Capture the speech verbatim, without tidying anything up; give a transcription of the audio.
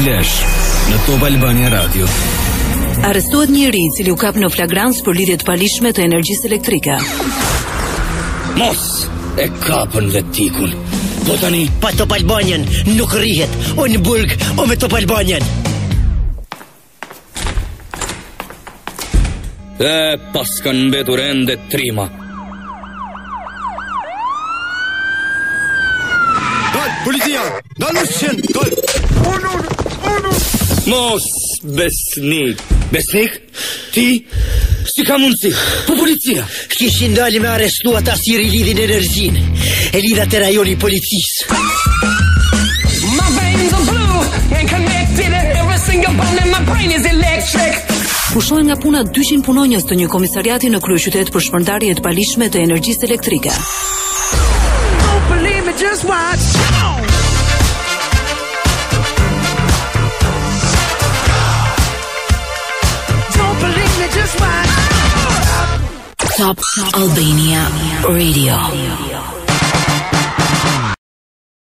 Flash në Top Albania Radio. Arrestohet njëri i cili u kap në flagrancë për lidhje të palishme të energjisë elektrike. Mos e kapën dhe tikun. Po tani pa Top Albanian nuk rrihet, o në burg, o me Top Albanian. E pas kanë mbetur ende trima. Dal, policia! Dal ushqen! Dal! Unur! Unur! Mos, besnik! Besnik? Ti? Si ka mundësi? Po policia! Kishin dali me arrestu ata si rilidhin energjin. E lidha të rajoni policisë. My veins are blue and connected. Every single bone in my brain is electric. Pushohen nga puna dyqind punonjës të një komisariati në kryeqytet për shpërndarje të palishme të energjisë elektrike. Don't believe me, just watch. Don't believe me, just watch. Top Albania Radio.